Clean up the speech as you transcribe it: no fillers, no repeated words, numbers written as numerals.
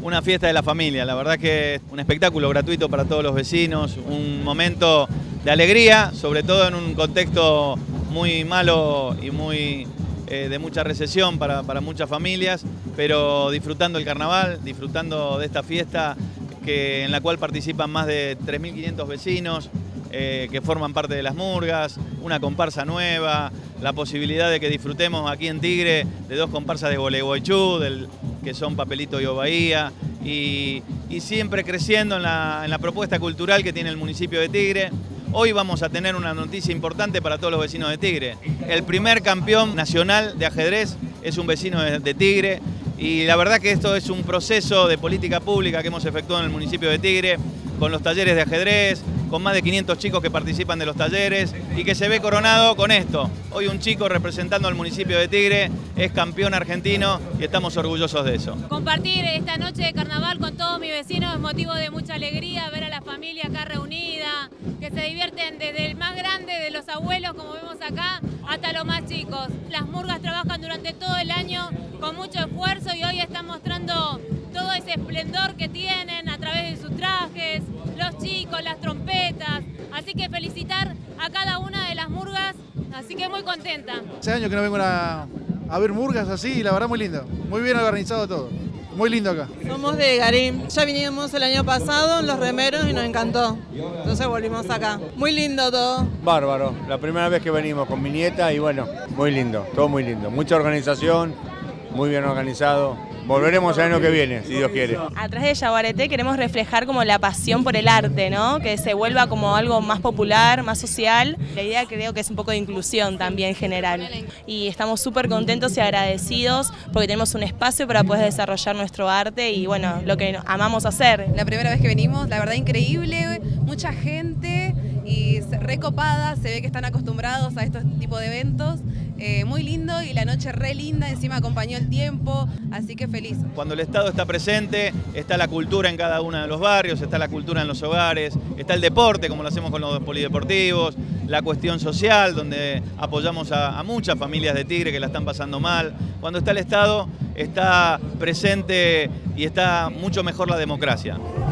una fiesta de la familia. La verdad que es un espectáculo gratuito para todos los vecinos, un momento de alegría, sobre todo en un contexto muy malo y muy de mucha recesión para muchas familias, pero disfrutando el carnaval, disfrutando de esta fiesta en la cual participan más de 3.500 vecinos que forman parte de las murgas, una comparsa nueva, la posibilidad de que disfrutemos aquí en Tigre de 2 comparsas de Gualeguaychú, que son Papelito y Bahía, y siempre creciendo en la propuesta cultural que tiene el municipio de Tigre. Hoy vamos a tener una noticia importante para todos los vecinos de Tigre. El primer campeón nacional de ajedrez es un vecino de Tigre, y la verdad que esto es un proceso de política pública que hemos efectuado en el municipio de Tigre, con los talleres de ajedrez, con más de 500 chicos que participan de los talleres y que se ve coronado con esto. Hoy un chico representando al municipio de Tigre es campeón argentino y estamos orgullosos de eso. Compartir esta noche de carnaval con todos mis vecinos es motivo de mucha alegría, ver a la familia acá reunida, que se divierten desde el más grande de los abuelos, como vemos acá, hasta los más chicos. Las murgas trabajan durante todo el año con mucho esfuerzo y hoy están mostrando todo ese esplendor que tienen a través de sus trajes, los chicos, las trompetas. Así que felicitar a cada una de las murgas, así que muy contenta. Hace años que no vengo a ver murgas así y la verdad muy lindo, muy bien organizado todo. Muy lindo acá. Somos de Garín. Ya vinimos el año pasado en los remeros y nos encantó. Entonces volvimos acá. Muy lindo todo. Bárbaro. La primera vez que venimos con mi nieta y bueno, muy lindo, todo muy lindo. Mucha organización, muy bien organizado. Volveremos el año que viene, si Dios quiere. A través de Yaguareté queremos reflejar como la pasión por el arte, ¿no? Que se vuelva como algo más popular, más social. La idea creo que es un poco de inclusión también general. Y estamos súper contentos y agradecidos porque tenemos un espacio para poder desarrollar nuestro arte y bueno, lo que amamos hacer. La primera vez que venimos, la verdad increíble, mucha gente y recopada, se ve que están acostumbrados a estos tipos de eventos. Muy lindo y la noche re linda, encima acompañó el tiempo, así que feliz. Cuando el Estado está presente, está la cultura en cada uno de los barrios, está la cultura en los hogares, está el deporte, como lo hacemos con los polideportivos, la cuestión social, donde apoyamos a muchas familias de Tigre que la están pasando mal. Cuando está el Estado, está presente y está mucho mejor la democracia.